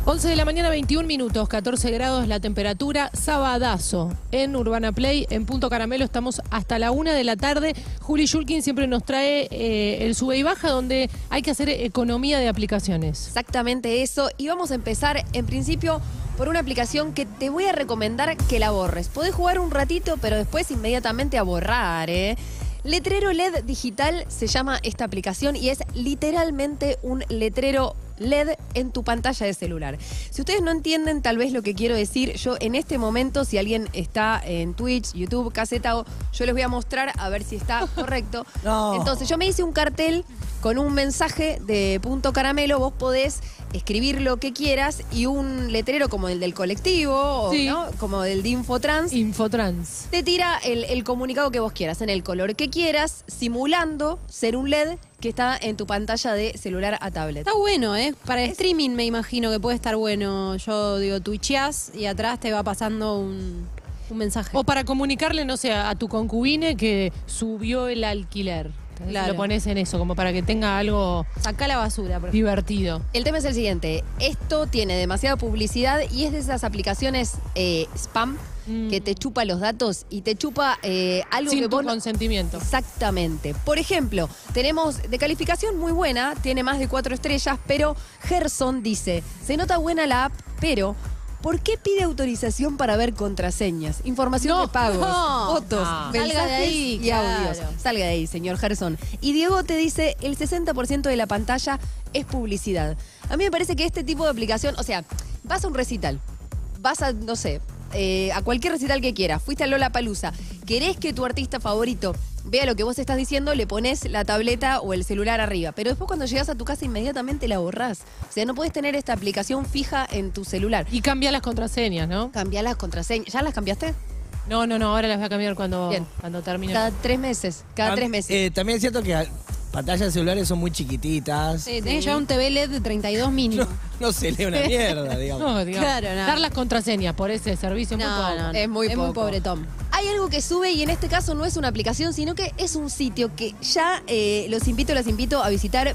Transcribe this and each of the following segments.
11 de la mañana, 21 minutos, 14 grados la temperatura, sabadazo en Urbana Play, en Punto Caramelo, estamos hasta la 1 de la tarde. Juli Shulkin siempre nos trae el sube y baja, donde hay que hacer economía de aplicaciones. Exactamente eso, y vamos a empezar en principio por una aplicación que te voy a recomendar que la borres. Podés jugar un ratito, pero después inmediatamente a borrar, Letrero LED digital se llama esta aplicación y es literalmente un letrero LED en tu pantalla de celular. Si ustedes no entienden tal vez lo que quiero decir, yo en este momento, si alguien está en Twitch, YouTube, Caseta, yo les voy a mostrar a ver si está correcto. No. Entonces yo me hice un cartel con un mensaje de Punto Caramelo, vos podés escribir lo que quieras y un letrero como el del colectivo, Sí. ¿no? Como el de Infotrans, Infotrans. te tira el comunicado que vos quieras, en el color que quieras, simulando ser un LED que está en tu pantalla de celular a tablet. Está bueno, ¿eh? Para streaming me imagino que puede estar bueno. Yo digo, twitcheás y atrás te va pasando un mensaje. O para comunicarle, no sé, a tu concubine que subió el alquiler. Claro. Lo pones en eso, como para que tenga algo Sacá la basura, por ejemplo. divertido. El tema es el siguiente, esto tiene demasiada publicidad y es de esas aplicaciones spam que te chupa los datos y te chupa algo Sin que tu vos no- consentimiento. Exactamente. Por ejemplo, tenemos de calificación muy buena, tiene más de 4 estrellas, pero Gerson dice, se nota buena la app, pero ¿por qué pide autorización para ver contraseñas? Información No, de pagos, no, fotos, no. mensajes Salga de ahí, y audios. claro. Salga de ahí, señor Gerson. Y Diego te dice, el 60% de la pantalla es publicidad. A mí me parece que este tipo de aplicación, o sea, vas a un recital, vas a, no sé, a cualquier recital que quieras, fuiste a Lollapalooza, querés que tu artista favorito vea lo que vos estás diciendo, le pones la tableta o el celular arriba. Pero después cuando llegas a tu casa inmediatamente la borrás. O sea, no podés tener esta aplicación fija en tu celular. Y cambia las contraseñas, ¿no? Cambiá las contraseñas. ¿Ya las cambiaste? No, ahora las voy a cambiar cuando Bien. termine. Cada 3 meses. Cada 3 meses. También es cierto que pantallas de celulares son muy chiquititas. Sí, tenés ya un TV LED de 32 mínimo. No se lee una mierda, digamos. No, digamos, Claro, no. dar las contraseñas por ese servicio es muy poco. No, Es muy poco. pobretón. Hay algo que sube y en este caso no es una aplicación, sino que es un sitio que ya las invito a visitar,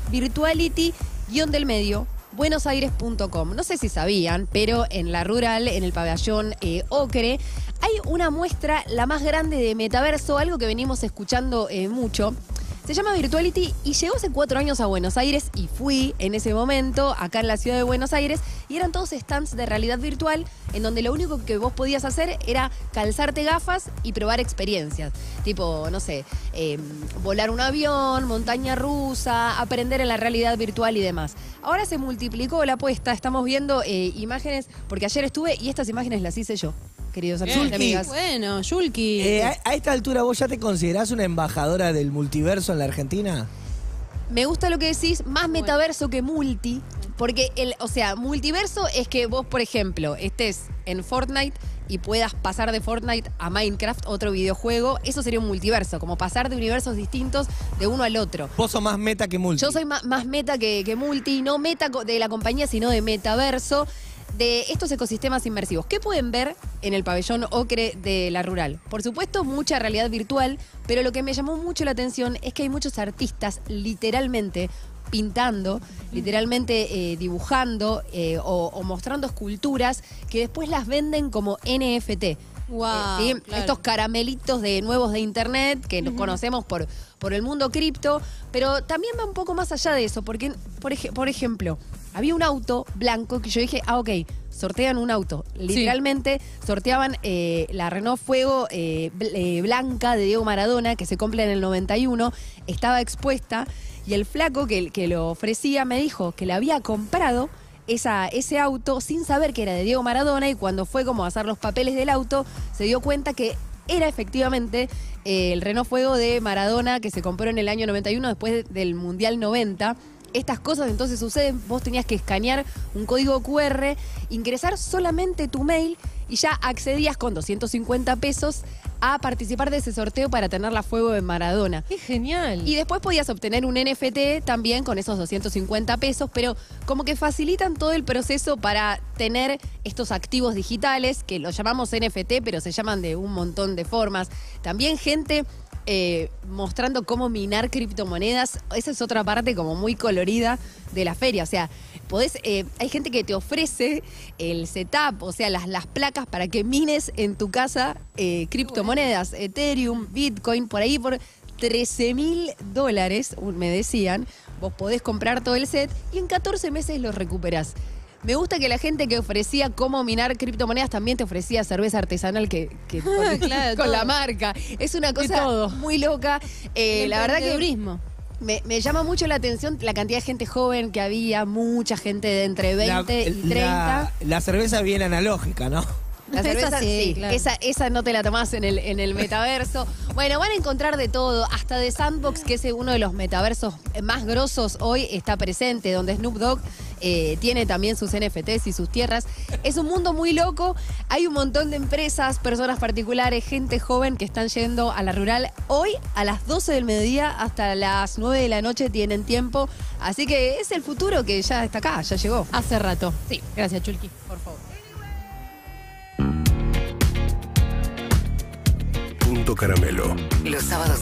virtuality-del-medio, buenosaires.com. No sé si sabían, pero en la rural, en el pabellón Ocre, hay una muestra, la más grande de metaverso, algo que venimos escuchando mucho. Se llama Virtuality y llegó hace 4 años a Buenos Aires y fui en ese momento acá en la ciudad de Buenos Aires y eran todos stands de realidad virtual en donde lo único que vos podías hacer era calzarte gafas y probar experiencias. Tipo, no sé, volar un avión, montaña rusa, aprender en la realidad virtual y demás. Ahora se multiplicó la apuesta, estamos viendo imágenes, porque ayer estuve y estas imágenes las hice yo, queridos amigos y Zulki. amigas. Bueno, Yulki. A esta altura, ¿vos ya te considerás una embajadora del multiverso en la Argentina? Me gusta lo que decís, más metaverso que multi, porque multiverso es que vos, por ejemplo, estés en Fortnite y puedas pasar de Fortnite a Minecraft, otro videojuego, eso sería un multiverso, como pasar de universos distintos de uno al otro. Vos sos más meta que multi. Yo soy más meta que multi, no meta de la compañía, sino de metaverso, de estos ecosistemas inmersivos. ¿Qué pueden ver en el pabellón Ocre de la rural? Por supuesto, mucha realidad virtual, pero lo que me llamó mucho la atención es que hay muchos artistas literalmente pintando, literalmente dibujando o mostrando esculturas que después las venden como NFT. Wow, ¿Sí? claro. Estos caramelitos nuevos de internet que nos conocemos por el mundo cripto, pero también va un poco más allá de eso, porque, por ejemplo, había un auto blanco que yo dije, ok, sortean un auto. Literalmente sorteaban la Renault Fuego blanca de Diego Maradona, que se compra en el 91, estaba expuesta, y el flaco que lo ofrecía me dijo que le había comprado ese auto sin saber que era de Diego Maradona, y cuando fue como a hacer los papeles del auto, se dio cuenta que era efectivamente el Renault Fuego de Maradona que se compró en el año 91 después del Mundial 90. Estas cosas entonces suceden, vos tenías que escanear un código QR, ingresar solamente tu mail y ya accedías con 250 pesos a participar de ese sorteo para tener la Fuego de Maradona. ¡Qué genial! Y después podías obtener un NFT también con esos 250 pesos, pero como que facilitan todo el proceso para tener estos activos digitales, que los llamamos NFT, pero se llaman de un montón de formas. También gente mostrando cómo minar criptomonedas. Esa es otra parte como muy colorida de la feria. O sea, hay gente que te ofrece el setup, o sea, las placas para que mines en tu casa criptomonedas, Ethereum, Bitcoin, por ahí por $13.000, me decían. Vos podés comprar todo el set y en 14 meses los recuperás. Me gusta que la gente que ofrecía cómo minar criptomonedas también te ofrecía cerveza artesanal Claro, con todo. la marca. Es una cosa muy loca. La verdad que turismo. me llama mucho la atención la cantidad de gente joven que había, mucha gente de entre 20 y 30. La cerveza bien analógica, ¿no? La cerveza, Esa sí, sí, claro. esa no te la tomás en el metaverso. Bueno, van a encontrar de todo, hasta de Sandbox, que es uno de los metaversos más grosos hoy, está presente, donde Snoop Dogg tiene también sus NFTs y sus tierras. Es un mundo muy loco, hay un montón de empresas, personas particulares, gente joven que están yendo a la rural. Hoy, a las 12 del mediodía hasta las 9 de la noche tienen tiempo, así que es el futuro que ya está acá, ya llegó. Hace rato. Sí, Gracias, Chulqui. por favor. Punto Caramelo. Los sábados